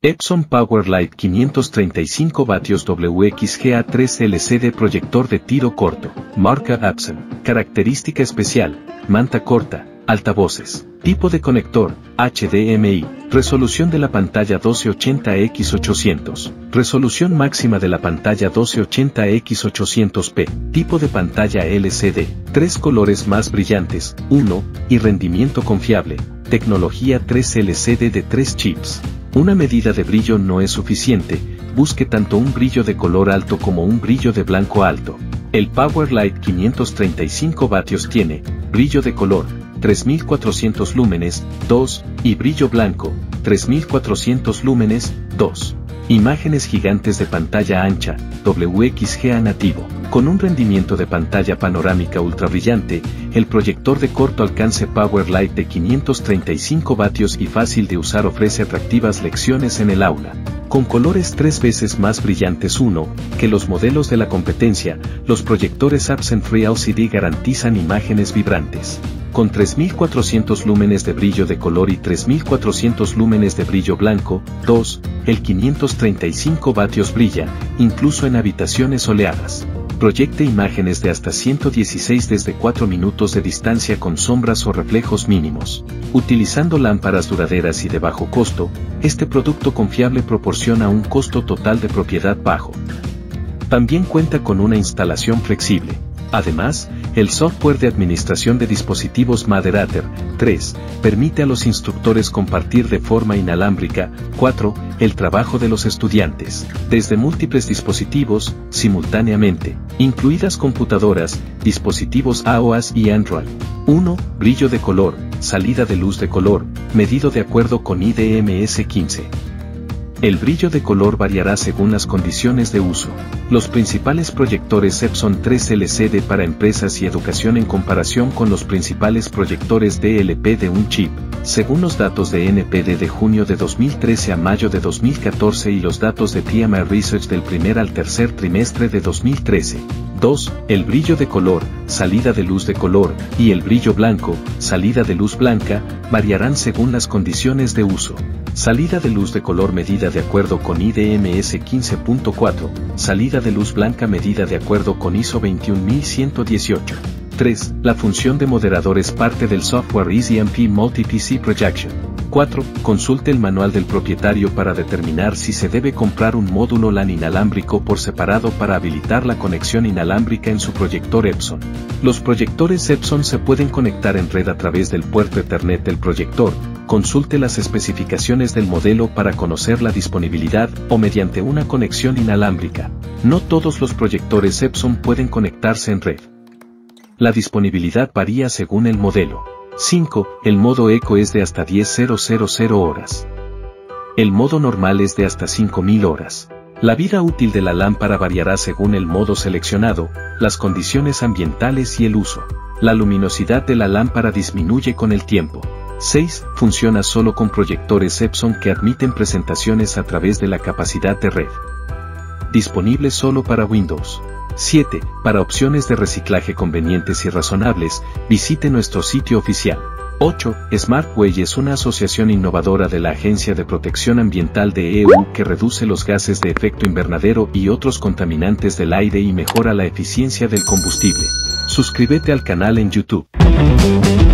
Epson PowerLight 535 vatios WXGA3 LCD proyector de tiro corto, marca Epson. Característica especial, manta corta, altavoces. Tipo de conector, HDMI. Resolución de la pantalla 1280x800. Resolución máxima de la pantalla 1280x800p. Tipo de pantalla LCD. 3 colores más brillantes, 1, y rendimiento confiable. Tecnología 3 LCD de 3 chips. Una medida de brillo no es suficiente, busque tanto un brillo de color alto como un brillo de blanco alto. El PowerLight 535 vatios tiene brillo de color 3400 lúmenes, 2, y brillo blanco 3400 lúmenes, 2. Imágenes gigantes de pantalla ancha, WXGA nativo. Con un rendimiento de pantalla panorámica ultra brillante, el proyector de corto alcance PowerLight de 535 vatios y fácil de usar ofrece atractivas lecciones en el aula. Con colores 3 veces más brillantes que los modelos de la competencia, los proyectores Epson Free LCD garantizan imágenes vibrantes. Con 3400 lúmenes de brillo de color y 3400 lúmenes de brillo blanco, 2, el 535 vatios brilla, incluso en habitaciones soleadas. Proyecte imágenes de hasta 116 desde 4 minutos de distancia con sombras o reflejos mínimos. Utilizando lámparas duraderas y de bajo costo, este producto confiable proporciona un costo total de propiedad bajo. También cuenta con una instalación flexible. Además, el software de administración de dispositivos Moderator 3 permite a los instructores compartir de forma inalámbrica 4 el trabajo de los estudiantes desde múltiples dispositivos simultáneamente, incluidas computadoras, dispositivos iOS y Android. 1. Brillo de color, salida de luz de color, medido de acuerdo con IDMS 15. El brillo de color variará según las condiciones de uso. Los principales proyectores Epson 3 LCD para empresas y educación en comparación con los principales proyectores DLP de un chip, según los datos de NPD de junio de 2013 a mayo de 2014 y los datos de PMI Research del primer al tercer trimestre de 2013. 2. El brillo de color, salida de luz de color, y el brillo blanco, salida de luz blanca, variarán según las condiciones de uso. Salida de luz de color medida de acuerdo con IDMS 15.4, salida de luz blanca medida de acuerdo con ISO 21118. 3. La función de moderador es parte del software EasyMP Multi-PC Projection. 4. Consulte el manual del propietario para determinar si se debe comprar un módulo LAN inalámbrico por separado para habilitar la conexión inalámbrica en su proyector Epson. Los proyectores Epson se pueden conectar en red a través del puerto Ethernet del proyector. Consulte las especificaciones del modelo para conocer la disponibilidad o mediante una conexión inalámbrica. No todos los proyectores Epson pueden conectarse en red. La disponibilidad varía según el modelo. 5. El modo Eco es de hasta 10.000 horas. El modo normal es de hasta 5000 horas. La vida útil de la lámpara variará según el modo seleccionado, las condiciones ambientales y el uso. La luminosidad de la lámpara disminuye con el tiempo. 6. Funciona solo con proyectores Epson que admiten presentaciones a través de la capacidad de red. Disponible solo para Windows. 7. Para opciones de reciclaje convenientes y razonables, visite nuestro sitio oficial. 8. SmartWay es una asociación innovadora de la Agencia de Protección Ambiental de EU que reduce los gases de efecto invernadero y otros contaminantes del aire y mejora la eficiencia del combustible. Suscríbete al canal en YouTube.